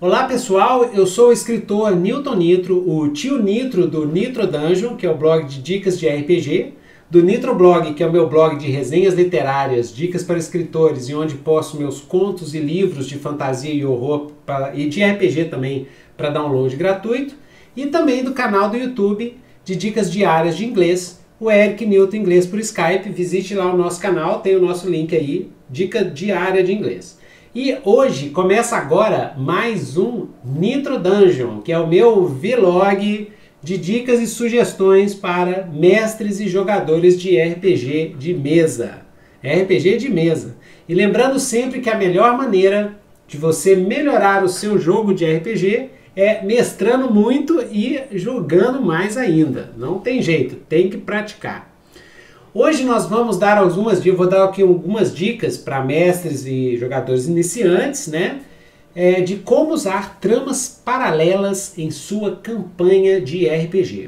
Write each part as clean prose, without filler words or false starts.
Olá pessoal, eu sou o escritor Newton Nitro, o tio Nitro do Nitro Dungeon, que é o blog de dicas de RPG, do Nitro Blog, que é o meu blog de resenhas literárias, dicas para escritores, e onde posto meus contos e livros de fantasia e horror e de RPG também para download gratuito, e também do canal do YouTube de dicas diárias de inglês, o Eric Newton Inglês por Skype. Visite lá o nosso canal, tem o nosso link aí, dica diária de inglês. E hoje começa agora mais um Nitro Dungeon, que é o meu vlog de dicas e sugestões para mestres e jogadores de RPG de mesa. RPG de mesa. E lembrando sempre que a melhor maneira de você melhorar o seu jogo de RPG é mestrando muito e jogando mais ainda. Não tem jeito, tem que praticar. Hoje nós vamos dar vou dar aqui algumas dicas para mestres e jogadores iniciantes, né? De como usar tramas paralelas em sua campanha de RPG.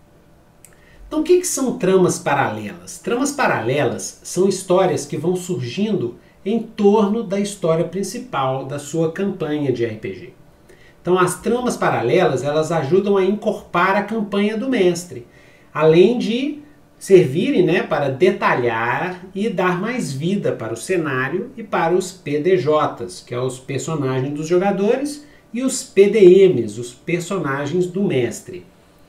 Então o que são tramas paralelas? Tramas paralelas são histórias que vão surgindo em torno da história principal da sua campanha de RPG. Então as tramas paralelas, elas ajudam a encorpar a campanha do mestre, além de servirem, né, para detalhar e dar mais vida para o cenário e para os PDJs, que são os personagens dos jogadores, e os PDMs, os personagens do mestre.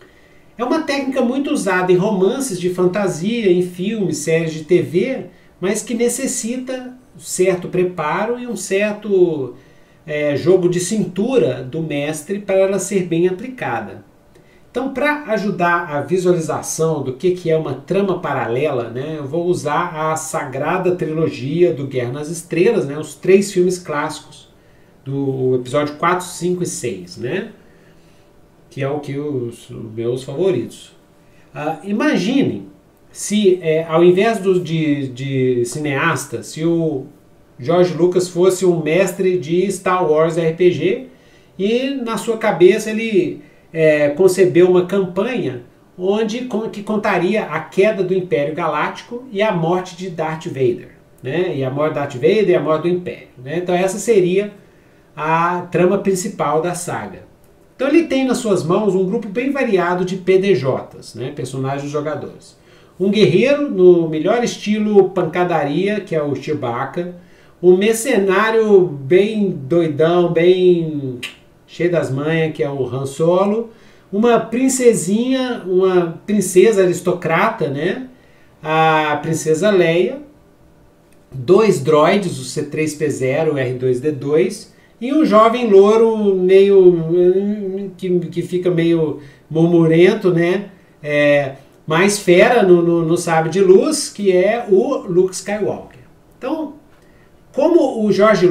É uma técnica muito usada em romances de fantasia, em filmes, séries de TV, mas que necessita um certo preparo e um certo jogo de cintura do mestre para ela ser bem aplicada. Então, para ajudar a visualização do que é uma trama paralela, né, eu vou usar a sagrada trilogia do Guerra nas Estrelas, né, os 3 filmes clássicos do episódio 4, 5 e 6, né, que é os meus favoritos. Imaginem se, ao invés de cineasta, se o George Lucas fosse um mestre de Star Wars RPG e na sua cabeça ele concebeu uma campanha que contaria a queda do Império Galáctico e a morte de Darth Vader, né? E a morte de Darth Vader e a morte do Império, né? Então essa seria a trama principal da saga. Então ele tem nas suas mãos um grupo bem variado de PDJs, né? Personagens dos jogadores. Um guerreiro no melhor estilo pancadaria, que é o Chewbacca. Um mercenário bem doidão, bem cheio das manhas, que é o Han Solo. Uma princesinha, uma princesa aristocrata, né? A princesa Leia. 2 droids, o C3P0, o R2D2. E um jovem louro meio que fica meio murmurento, né? Mais fera no sabre de luz, que é o Luke Skywalker. Então, como o George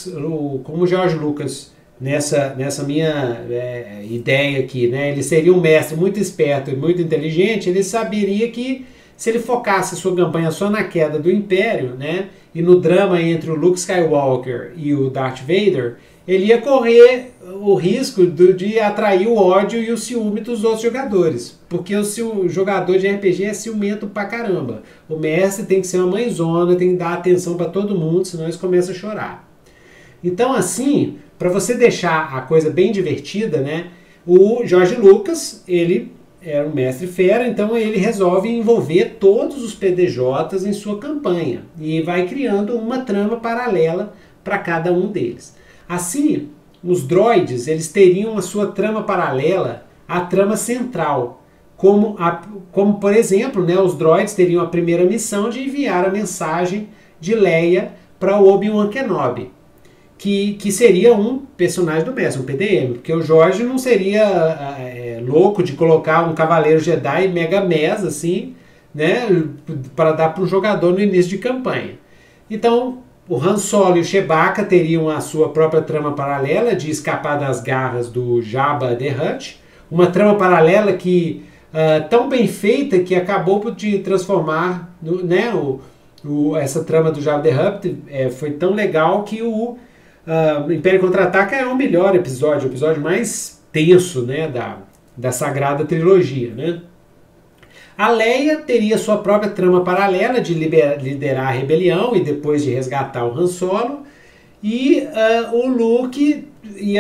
Lucas nessa minha ideia aqui, né? Ele seria um mestre muito esperto e muito inteligente. Ele saberia que se ele focasse sua campanha só na queda do Império, né, e no drama entre o Luke Skywalker e o Darth Vader, ele ia correr o risco de atrair o ódio e o ciúme dos outros jogadores. Porque o jogador de RPG é ciumento pra caramba. O mestre tem que ser uma mãezona, tem que dar atenção para todo mundo, senão eles começam a chorar. Então, assim, para você deixar a coisa bem divertida, né, o George Lucas, ele era um mestre fera, então ele resolve envolver todos os PDJs em sua campanha e vai criando uma trama paralela para cada um deles. Assim, os droids, eles teriam a sua trama paralela à trama central, como por exemplo, né, os droids teriam a primeira missão de enviar a mensagem de Leia para o Obi-Wan Kenobi, que seria um personagem do mestre, um PDM, porque o Jorge não seria louco de colocar um Cavaleiro Jedi mega mesa, assim, né, para dar para um jogador no início de campanha. Então, o Han Solo e o Chewbacca teriam a sua própria trama paralela de escapar das garras do Jabba the Hutt, uma trama paralela que tão bem feita que acabou por te transformar, né, essa trama do Jabba the Hutt foi tão legal que o Império Contra-Ataca é o melhor episódio, o episódio mais tenso, né, da sagrada trilogia, né? A Leia teria sua própria trama paralela de liderar a rebelião e depois de resgatar o Han Solo, e o Luke ia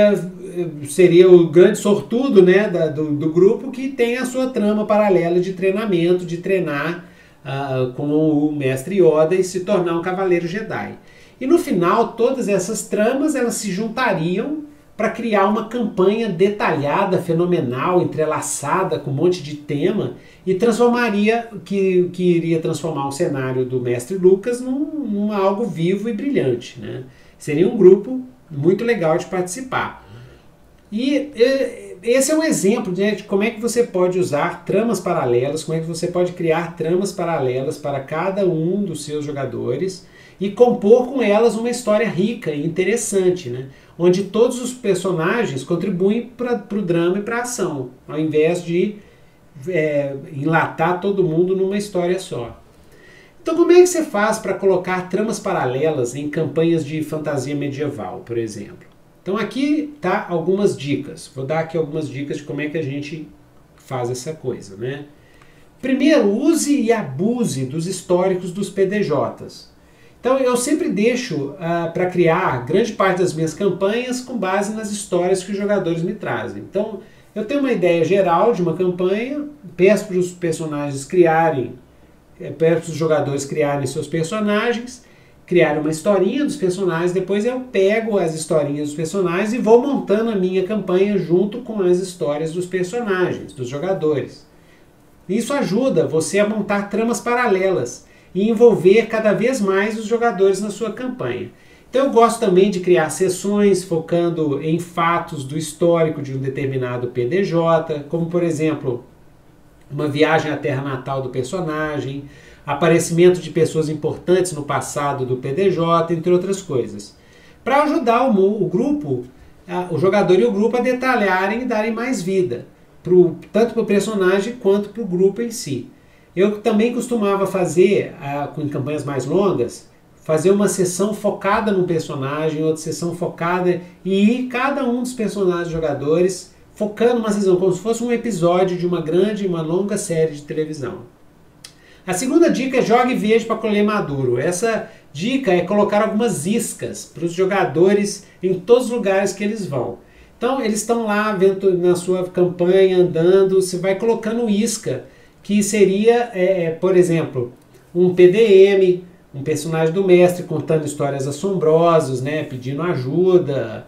seria o grande sortudo, né, do grupo, que tem a sua trama paralela de treinamento, de treinar com o mestre Yoda e se tornar um cavaleiro Jedi. E no final, todas essas tramas elas se juntariam para criar uma campanha detalhada, fenomenal, entrelaçada, com um monte de tema, e transformaria, que iria transformar o cenário do mestre Lucas num algo vivo e brilhante, né? Seria um grupo muito legal de participar. E esse é um exemplo, né, de como é que você pode usar tramas paralelas, como é que você pode criar tramas paralelas para cada um dos seus jogadores e compor com elas uma história rica e interessante, né? Onde todos os personagens contribuem para o drama e para a ação, ao invés de enlatar todo mundo numa história só. Então como é que você faz para colocar tramas paralelas em campanhas de fantasia medieval, por exemplo? Então aqui tá algumas dicas. Vou dar aqui algumas dicas de como é que a gente faz essa coisa, né? Primeiro, use e abuse dos históricos dos PDJs. Então eu sempre deixo para criar grande parte das minhas campanhas com base nas histórias que os jogadores me trazem. Então eu tenho uma ideia geral de uma campanha, peço para os personagens criarem, peço para os jogadores criarem seus personagens, criar uma historinha dos personagens, depois eu pego as historinhas dos personagens e vou montando a minha campanha junto com as histórias dos personagens, dos jogadores. Isso ajuda você a montar tramas paralelas e envolver cada vez mais os jogadores na sua campanha. Então eu gosto também de criar sessões focando em fatos do histórico de um determinado PDJ, como por exemplo, uma viagem à terra natal do personagem, aparecimento de pessoas importantes no passado do PDJ, entre outras coisas. Para ajudar o grupo, o jogador e o grupo a detalharem e darem mais vida, tanto para o personagem quanto para o grupo em si. Eu também costumava fazer, com campanhas mais longas, fazer uma sessão focada num personagem, outra sessão focada e cada um dos personagens jogadores focando uma sessão, como se fosse um episódio de uma longa série de televisão. A segunda dica é jogue verde para colher maduro. Essa dica é colocar algumas iscas para os jogadores em todos os lugares que eles vão. Então eles estão lá vendo na sua campanha, andando, você vai colocando isca, que seria, por exemplo, um PDM, um personagem do mestre contando histórias assombrosas, né, pedindo ajuda,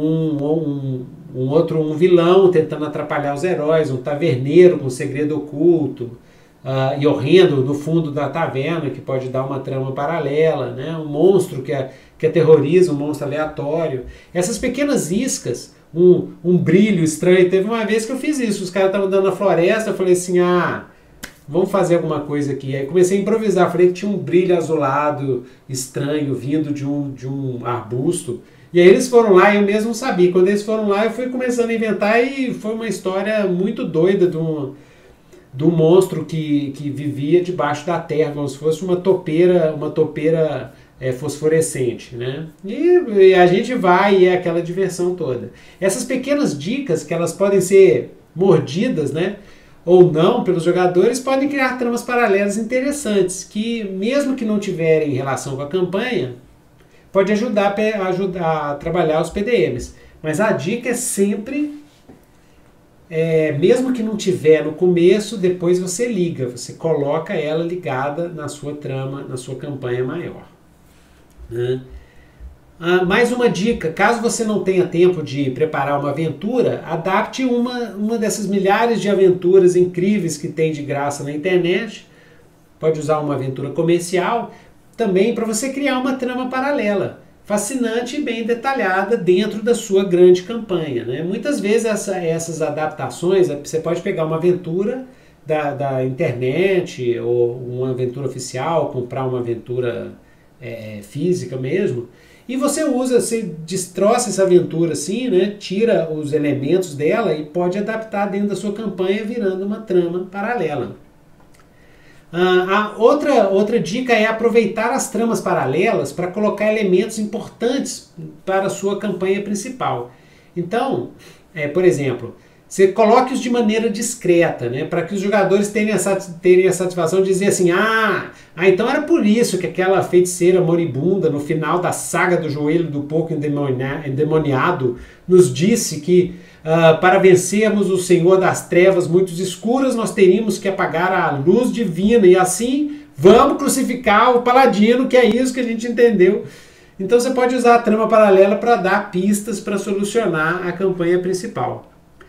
um vilão tentando atrapalhar os heróis, um taverneiro com segredo oculto e horrendo no fundo da taverna, que pode dar uma trama paralela, né, um monstro que aterroriza, um monstro aleatório. Essas pequenas iscas, um brilho estranho. Teve uma vez que eu fiz isso, os caras estavam andando na floresta, eu falei assim, vamos fazer alguma coisa aqui. Aí comecei a improvisar, falei que tinha um brilho azulado estranho vindo de um arbusto. E aí eles foram lá, eu mesmo sabia. Quando eles foram lá, eu fui começando a inventar e foi uma história muito doida de um monstro que vivia debaixo da terra, como se fosse uma topeira fosforescente, né? E a gente vai e é aquela diversão toda. Essas pequenas dicas, que elas podem ser mordidas, né, ou não pelos jogadores, podem criar tramas paralelas interessantes, que mesmo que não tiverem relação com a campanha, pode ajudar a trabalhar os PDMs. Mas a dica é sempre, mesmo que não tiver no começo, depois você liga, você coloca ela ligada na sua trama, na sua campanha maior. Né? Mais uma dica, caso você não tenha tempo de preparar uma aventura, adapte uma dessas milhares de aventuras incríveis que tem de graça na internet. Pode usar uma aventura comercial também para você criar uma trama paralela, fascinante e bem detalhada dentro da sua grande campanha. Né? Muitas vezes essas adaptações, você pode pegar uma aventura da internet ou uma aventura oficial, comprar uma aventura física mesmo, e você destroça essa aventura assim, né? Tira os elementos dela e pode adaptar dentro da sua campanha virando uma trama paralela. A outra dica é aproveitar as tramas paralelas para colocar elementos importantes para a sua campanha principal. Então, por exemplo, você coloque-os de maneira discreta, né? Para que os jogadores tenham a satisfação de dizer assim, então era por isso que aquela feiticeira moribunda no final da saga do joelho do porco endemoniado nos disse que para vencermos o Senhor das Trevas muito escuras nós teríamos que apagar a luz divina e assim vamos crucificar o paladino, que é isso que a gente entendeu. Então você pode usar a trama paralela para dar pistas para solucionar a campanha principal.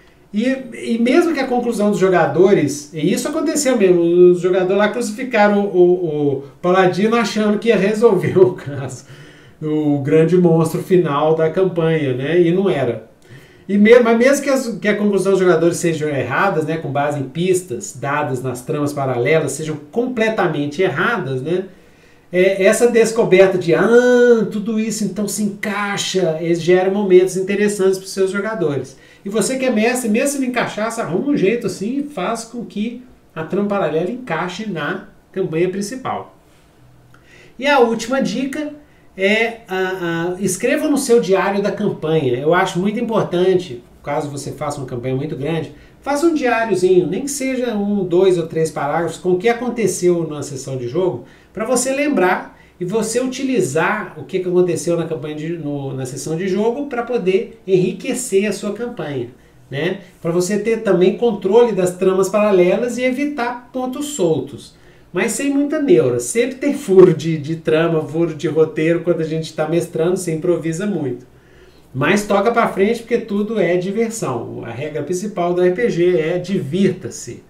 E mesmo que a conclusão dos jogadores, e isso aconteceu mesmo, os jogadores lá crucificaram o Paladino achando que ia resolver o caso, o grande monstro final da campanha, né? E não era. Mas mesmo que a conclusão dos jogadores sejam erradas, né, com base em pistas dadas nas tramas paralelas, sejam completamente erradas, né? Essa descoberta de tudo isso então se encaixa, gera momentos interessantes para os seus jogadores. E você que é mestre, mesmo se não encaixar, você arruma um jeito assim e faz com que a trama paralela encaixe na campanha principal. E a última dica é escreva no seu diário da campanha. Eu acho muito importante, caso você faça uma campanha muito grande, faça um diáriozinho, nem que seja 1, 2 ou 3 parágrafos com o que aconteceu na sessão de jogo, para você lembrar e você utilizar o que aconteceu na campanha na sessão de jogo para poder enriquecer a sua campanha, né? Para você ter também controle das tramas paralelas e evitar pontos soltos. Mas sem muita neura. Sempre tem furo de trama, furo de roteiro quando a gente está mestrando, você improvisa muito. Mas toca para frente porque tudo é diversão. A regra principal do RPG é divirta-se.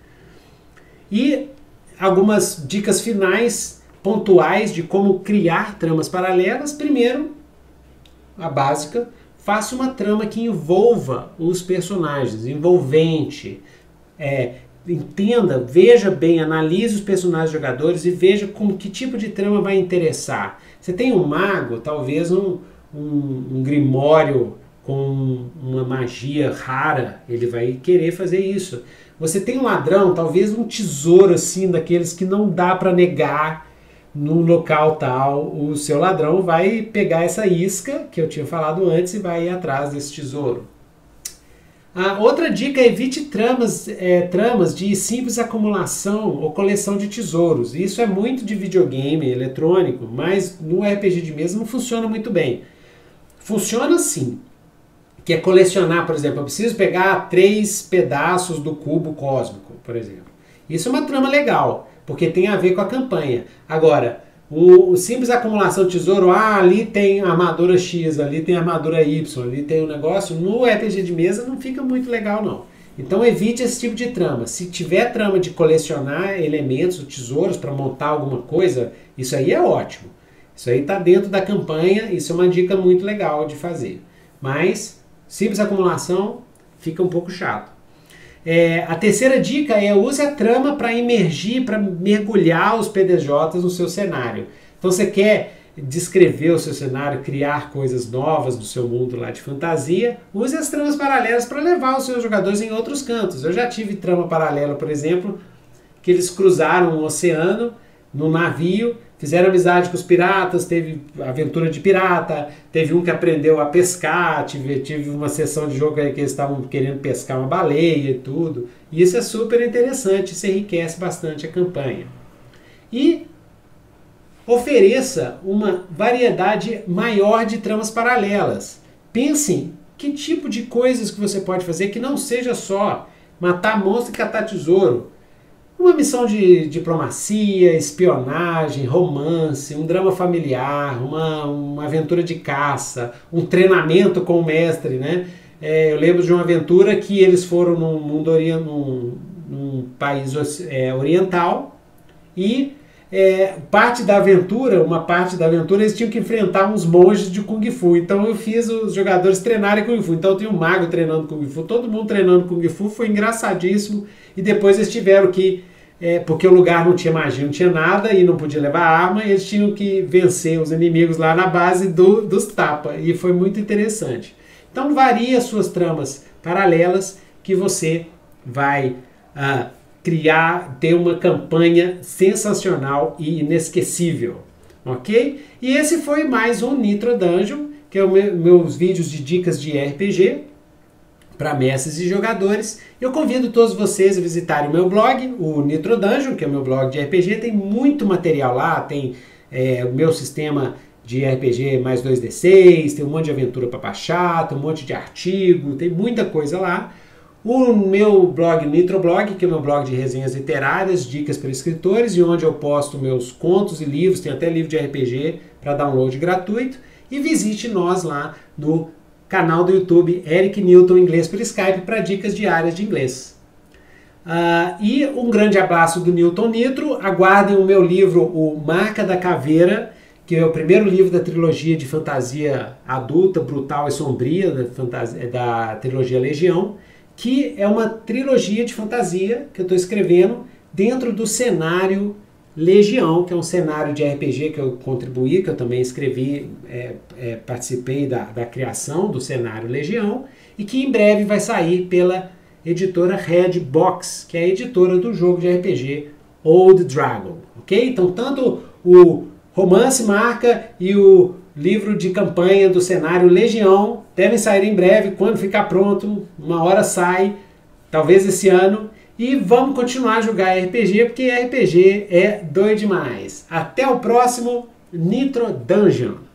E algumas dicas finais pontuais de como criar tramas paralelas. Primeiro, a básica, faça uma trama que envolva os personagens, envolvente. Entenda, veja bem, analise os personagens jogadores e veja que tipo de trama vai interessar. Você tem um mago, talvez um grimório com uma magia rara, ele vai querer fazer isso. Você tem um ladrão, talvez um tesouro assim, daqueles que não dá para negar num local tal. O seu ladrão vai pegar essa isca que eu tinha falado antes e vai ir atrás desse tesouro. A outra dica é evite tramas de simples acumulação ou coleção de tesouros. Isso é muito de videogame eletrônico, mas no RPG de mesa não funciona muito bem. Funciona sim, que é colecionar, por exemplo, eu preciso pegar 3 pedaços do cubo cósmico, por exemplo. Isso é uma trama legal, porque tem a ver com a campanha. Agora, o simples acumulação de tesouro, ali tem armadura X, ali tem armadura Y, ali tem um negócio, no RPG de mesa não fica muito legal não. Então evite esse tipo de trama. Se tiver trama de colecionar elementos, tesouros para montar alguma coisa, isso aí é ótimo. Isso aí está dentro da campanha, isso é uma dica muito legal de fazer. Mas simples acumulação fica um pouco chato. A terceira dica é use a trama para emergir, para mergulhar os PDJs no seu cenário. Então você quer descrever o seu cenário, criar coisas novas no seu mundo lá de fantasia, use as tramas paralelas para levar os seus jogadores em outros cantos. Eu já tive trama paralela, por exemplo, que eles cruzaram o oceano num navio, fizeram amizade com os piratas, teve aventura de pirata, teve um que aprendeu a pescar, tive uma sessão de jogo aí que eles estavam querendo pescar uma baleia e tudo. E isso é super interessante, isso enriquece bastante a campanha. E ofereça uma variedade maior de tramas paralelas. Pense que tipo de coisas que você pode fazer que não seja só matar monstro e catar tesouro. Uma missão de diplomacia, espionagem, romance, um drama familiar, uma aventura de caça, um treinamento com o mestre, né? Eu lembro de uma aventura que eles foram num país oriental e uma parte da aventura eles tinham que enfrentar uns monges de Kung Fu. Então eu fiz os jogadores treinarem Kung Fu. Então eu tinha um mago treinando Kung Fu, todo mundo treinando Kung Fu, foi engraçadíssimo. E depois eles tiveram que, porque o lugar não tinha magia, não tinha nada e não podia levar arma, e eles tinham que vencer os inimigos lá na base dos tapas. E foi muito interessante. Então varie as suas tramas paralelas que você vai ter uma campanha sensacional e inesquecível, ok? E esse foi mais um Nitro Dungeon, que é meus vídeos de dicas de RPG. para mestres e jogadores. Eu convido todos vocês a visitarem o meu blog, o Nitro Dungeon, que é o meu blog de RPG. Tem muito material lá, tem o meu sistema de RPG mais 2D6, tem um monte de aventura para baixar, tem um monte de artigo, tem muita coisa lá. O meu blog Nitroblog, que é o meu blog de resenhas literárias, dicas para escritores, e onde eu posto meus contos e livros, tem até livro de RPG para download gratuito. E visite nós lá no canal do YouTube Eric Newton Inglês por Skype para dicas diárias de inglês. E um grande abraço do Newton Nitro. Aguardem o meu livro, o Marca da Caveira, que é o primeiro livro da trilogia de fantasia adulta, brutal e sombria da trilogia Legião, que é uma trilogia de fantasia que eu estou escrevendo dentro do cenário Legião, que é um cenário de RPG que eu contribuí, que eu também escrevi, participei da criação do cenário Legião, e que em breve vai sair pela editora Redbox, que é a editora do jogo de RPG Old Dragon, ok? Então, tanto o Romance Marca e o livro de campanha do cenário Legião devem sair em breve. Quando ficar pronto, uma hora sai, talvez esse ano. E vamos continuar a jogar RPG, porque RPG é doido demais. Até o próximo Nitro Dungeon.